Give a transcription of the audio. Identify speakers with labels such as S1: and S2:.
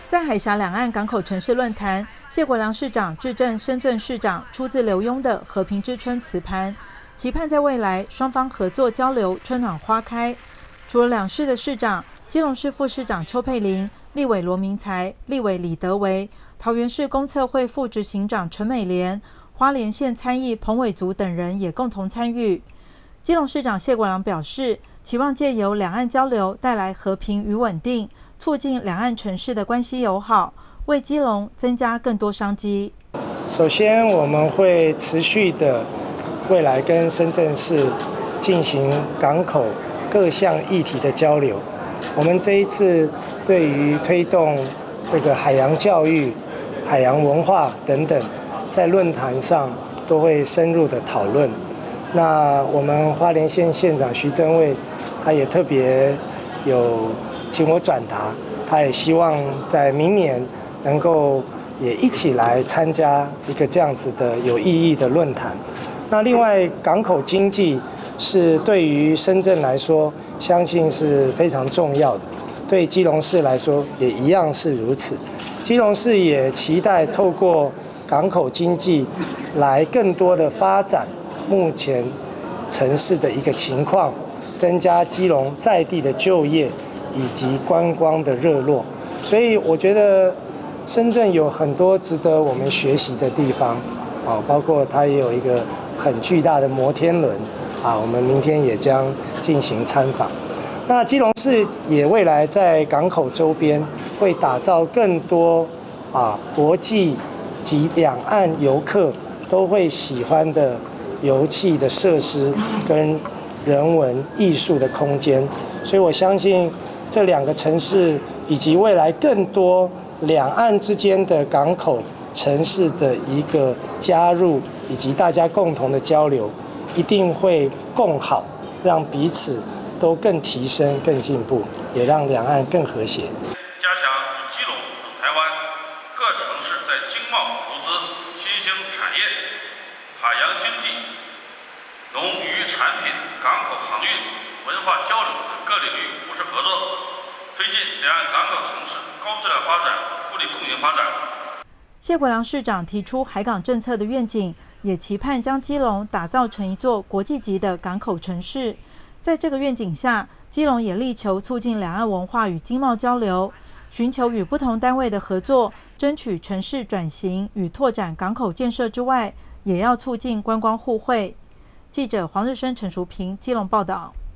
S1: 在海峡两岸港口城市论坛，谢国良市长致赠深圳市长出自刘墉的《和平之春》瓷盘，期盼在未来双方合作交流春暖花开。除了两市的市长，基隆市副市长邱佩玲、立委罗明才、立委李德维、桃园市公测会副执行长陈美莲、花莲县参议彭伟族等人也共同参与。基隆市长谢国良表示，期望借由两岸交流带来和平与稳定，促进两岸城市的关系友好，为基隆增加更多商机。
S2: 首先，我们会持续的未来跟深圳市进行港口各项议题的交流。我们这一次对于推动这个海洋教育、海洋文化等等，在论坛上都会深入的讨论。那我们花莲县县长徐榛蔚，他也特别有请我转达，他也希望在明年能够也一起来参加一个这样子的有意义的论坛。那另外，港口经济是对于深圳来说，相信是非常重要的，对基隆市来说也一样是如此。基隆市也期待透过港口经济来更多的发展目前城市的一个情况，增加基隆在地的就业以及观光的热络。所以我觉得深圳有很多值得我们学习的地方，包括它也有一个很巨大的摩天轮，我们明天也将进行参访。那基隆市也未来在港口周边会打造更多国际及两岸游客都会喜欢的游憩的设施跟人文艺术的空间。所以我相信这两个城市以及未来更多两岸之间的港口城市的一个加入，以及大家共同的交流，一定会共好，让彼此都更提升、更进步，也让两岸更和谐。
S3: 加强与基隆等台湾各城市在经贸投资、新兴产业、海洋经济、农渔产品、港口航运、文化交流等各领域务实合作，推进两岸港口城市高质量发展，互利共赢发展。
S1: 谢国良市长提出海港政策的愿景，也期盼将基隆打造成一座国际级的港口城市。在这个愿景下，基隆也力求促进两岸文化与经贸交流，寻求与不同单位的合作，争取城市转型与拓展港口建设之外，也要促进观光互惠。记者黄日升、陈淑平基隆报道。